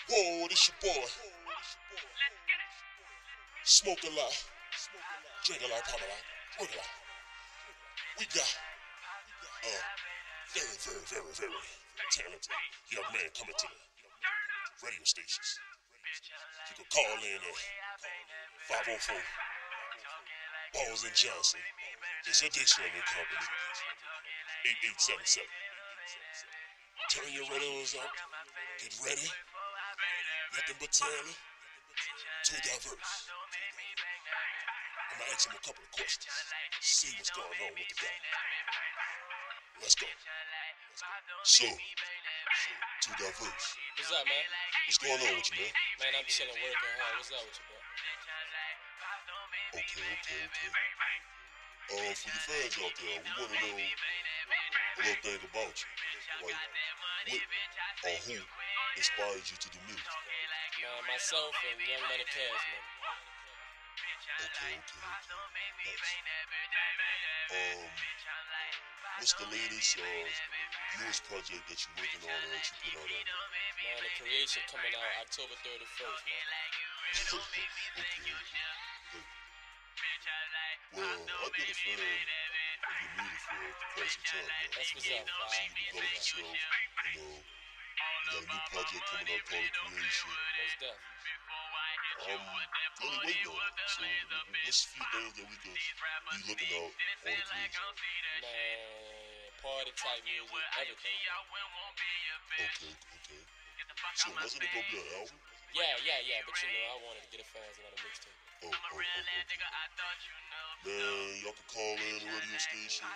Whoa, this your boy. Smoke a lot, drink a lot, pop a lot, work a lot. We got a very talented young man coming to the radio stations. You can call in at 504 Balls and Johnson. It's a Dixieland Company. 8877. Turn your radios up. Get ready. Nothing but talent. Too diverse. I'm gonna ask him a couple of questions. See what's going on with the guy. Let's go. So, too diverse. What's up, man? What's going on with you, man? Man, I'm chilling, working hard. What's up with you, bro? Okay. For your fans out there, we want to know a little thing about you. Like, what or who inspired you to do music? Man, myself and Young Money Cash, man. Okay. Nice. What's the latest, newest project that you're working on or that you put out on? Man, the creation coming out October 31st, man. Okay. Well, I've been a fan of your music for quite some time now. That's what's up, So you develop yourself, you got a new project coming out called Creation. Most deaf. Really waiting on it. So what's a few things that we could be looking out on the Creation? Man, party type music, everything. Okay. So wasn't it gonna be an album? Yeah, but you know, I wanted to get a fans another mixtape. Okay. Man, y'all can call in the radio station.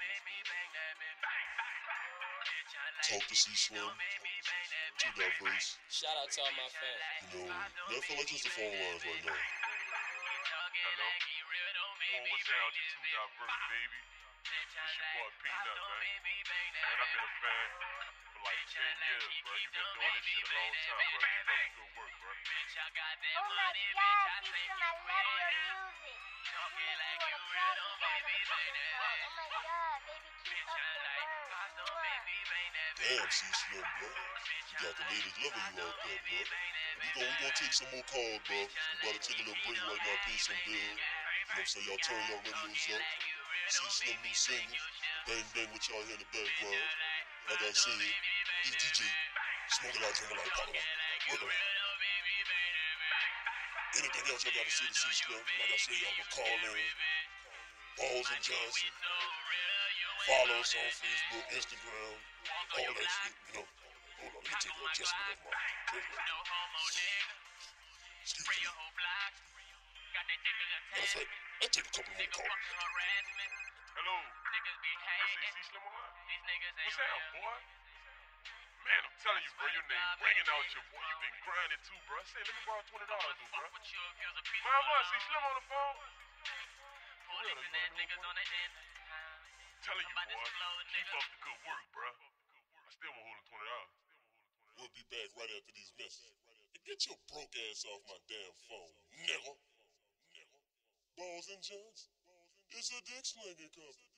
Talk to C-Slim. Too diverse. Shout out to all my fans. They feel like just the phone lines right now. Hello? Well, what's down to Too Diverse, baby? It's your boy Peanut, man. Man, I've been a fan for like 10 years, bro. You've been doing this shit a long time, bro. Keep up the good work, bro. Oh my God, System, I love your music. You make me wanna cry sometimes when I put this on. Oh my God, baby, keep up the work. Damn, C-Slim, bro. You got the ladies loving you out there, bro. We gonna take some more calls, bro. We about to take a little break right now, pay some bills. You know what I'm saying? Y'all turn y'all radios up. C-Slim new single. Bang bang with y'all here in the background. Like I said, he's DJ. Smoke it out, drink it out, pop it out. Work it out. Anything else y'all gotta say to C-Slim? Like I said, y'all can call in. Balls and Johnson. Follow us on Facebook, Instagram, all that shit, you know. Hold on, let me take an adjustment of my excuse me. Matter of fact, let's take a couple more calls. Hello? This is C-Slim online? What's up, boy? Man, I'm telling you, bro, your name ringing out your boy. You been grinding too, bro. Say, let me borrow $20, dude, bro. Mama, C-Slim on the phone? For real, you want to know, boy? Telling you, boy, keep up the good work, bro. I still won't hold him $20. We'll be back right after these messages. And get your broke ass off my damn phone, nigga. Balls and Johnson. It's a dick slinging company.